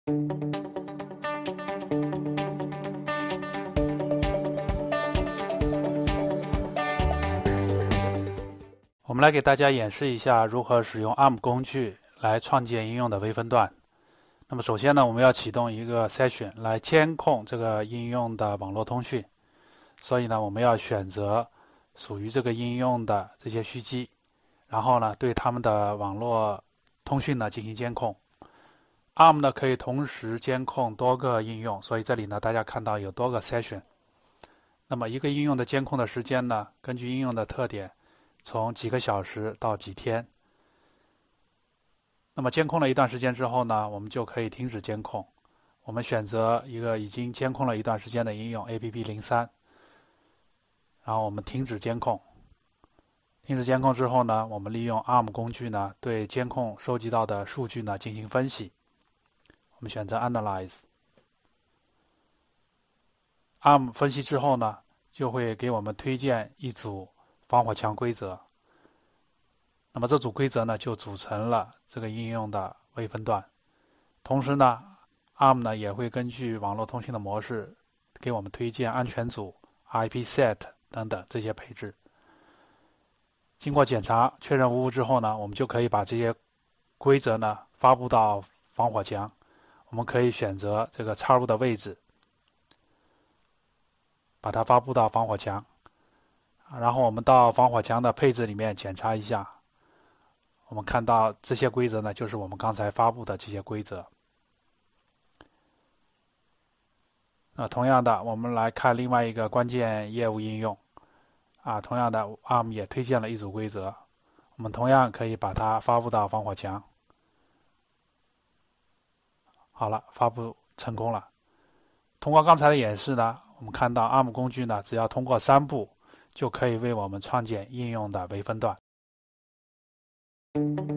我们来给大家演示一下如何使用 ARM 工具来创建应用的微分段。那么首先呢，我们要启动一个 session 来监控这个应用的网络通讯。所以呢，我们要选择属于这个应用的这些虚机，然后呢，对它们的网络通讯呢进行监控。ARM 呢可以同时监控多个应用，所以这里呢大家看到有多个 session。那么一个应用的监控的时间呢，根据应用的特点，从几个小时到几天。那么监控了一段时间之后呢，我们就可以停止监控。我们选择一个已经监控了一段时间的应用 APP03，然后我们停止监控。停止监控之后呢，我们利用 ARM 工具呢，对监控收集到的数据呢进行分析。我们选择 Analyze。ARM 分析之后呢，就会给我们推荐一组防火墙规则。那么这组规则呢，就组成了这个应用的微分段。同时呢 ，ARM 呢也会根据网络通讯的模式，给我们推荐安全组、IPset 等等这些配置。经过检查确认无误之后呢，我们就可以把这些规则呢发布到防火墙。我们可以选择这个插入的位置，把它发布到防火墙。然后我们到防火墙的配置里面检查一下。我们看到这些规则呢，就是我们刚才发布的这些规则。同样的，我们来看另外一个关键业务应用。同样的 ，ARM 也推荐了一组规则，我们同样可以把它发布到防火墙。好了，发布成功了。通过刚才的演示呢，我们看到 ARM 工具呢，只要通过3步，就可以为我们创建应用的微分段。